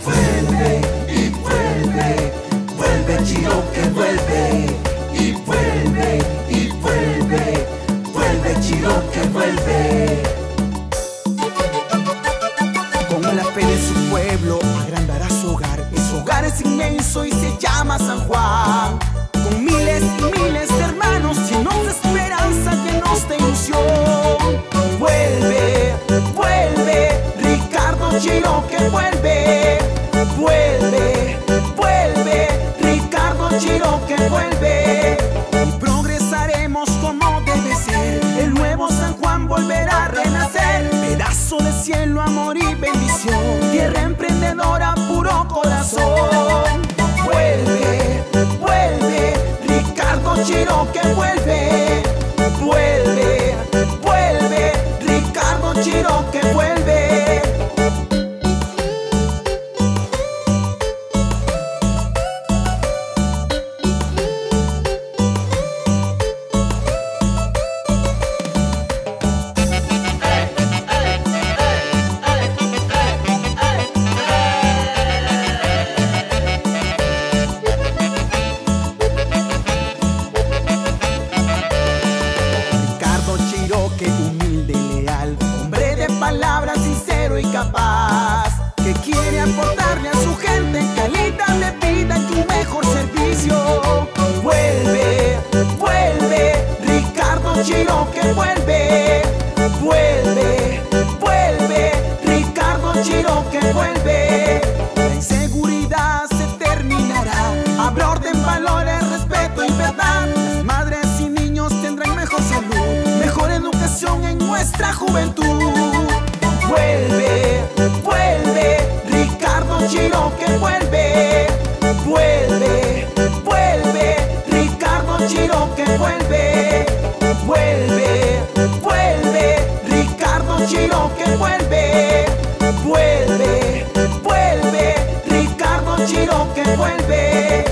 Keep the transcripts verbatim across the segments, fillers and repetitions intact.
vuelve, y vuelve, vuelve Chiroque, vuelve, y vuelve, y vuelve, vuelve Chiroque, vuelve. Con la fe de su pueblo agrandará su hogar. Su hogar es inmenso y se llama San Juan. Con miles y miles de hermanos llenos de esperanza, llenos de ilusión. Vuelve, vuelve, Ricardo Chiroque, vuelve. Vuelve, vuelve, Ricardo Chiroque, vuelve. Y progresaremos como debe ser. El nuevo San Juan volverá a renacer. Pedazo de cielo, amor y bendición. Tierra emprendedora, puro corazón. Vuelve, vuelve, Ricardo Chiroque, vuelve. Vuelve, vuelve, Ricardo Chiroque, vuelve. Chiroque, humilde y leal, hombre de palabras, sincero y capaz, que quiere aportarle a su gente calidad de vida y un mejor servicio. Vuelve, vuelve, Ricardo Chiroque, vuelve. Vuelve, vuelve, Ricardo Chiroque, vuelve. La inseguridad se terminará, habrá orden, valores, respeto y verdad. Las madres y niños tendrán mejor salud, mejor educación en nuestra juventud. Vuelve, vuelve, Ricardo Chiroque, vuelve. Vuelve, vuelve, Ricardo Chiroque, vuelve. Vuelve, vuelve, Ricardo Chiroque, vuelve. Vuelve, vuelve, Ricardo Chiroque, vuelve.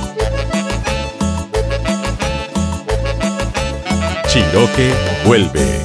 Chiroque vuelve.